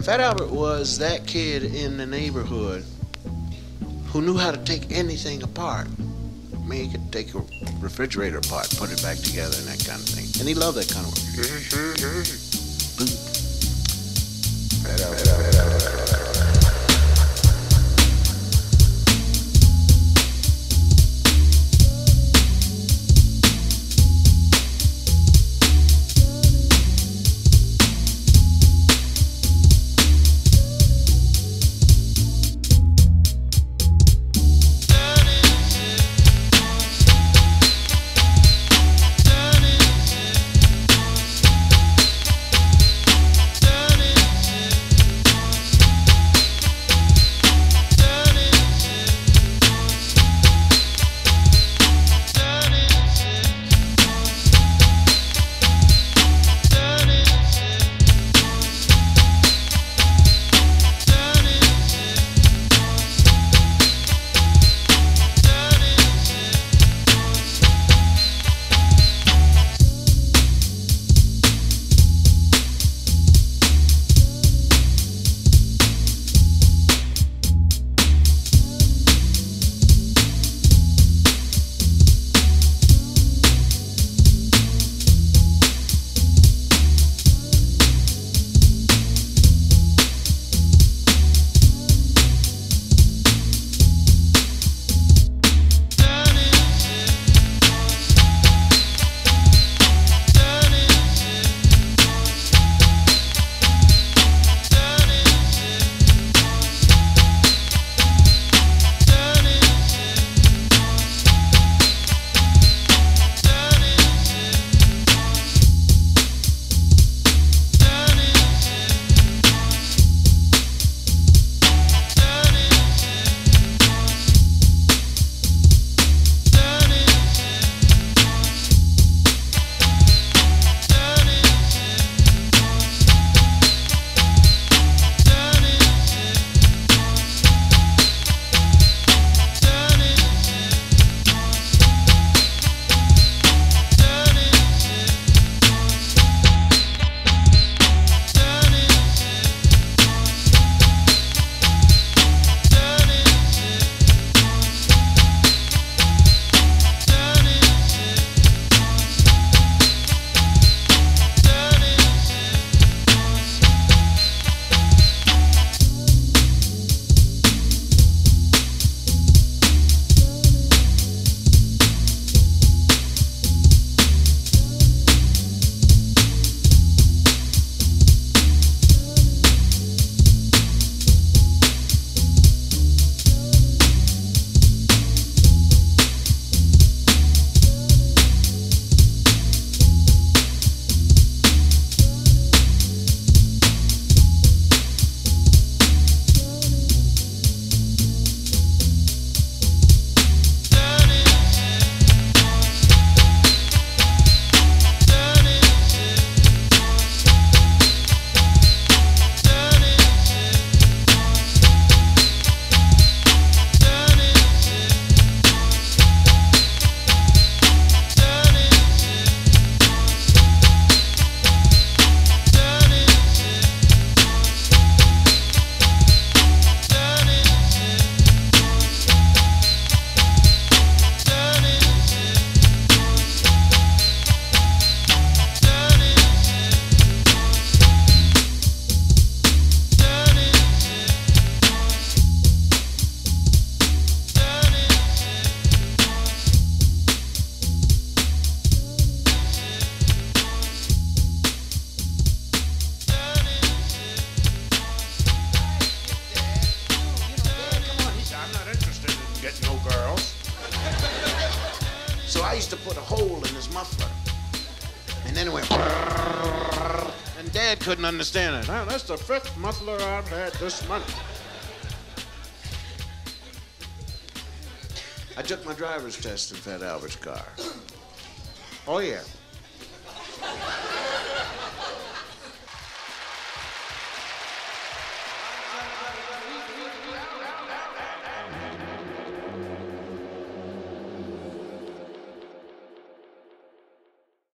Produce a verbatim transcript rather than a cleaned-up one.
Fat Albert was that kid in the neighborhood who knew how to take anything apart. I mean, he could take a refrigerator apart, put it back together, and that kind of thing. And he loved that kind of work. Boom. Fat Albert. Fat Albert. So I used to put a hole in his muffler. And then it went brrrr, and Dad couldn't understand it. Oh, that's the fifth muffler I've had this month. I took my driver's test in Fat Albert's car. Oh, yeah.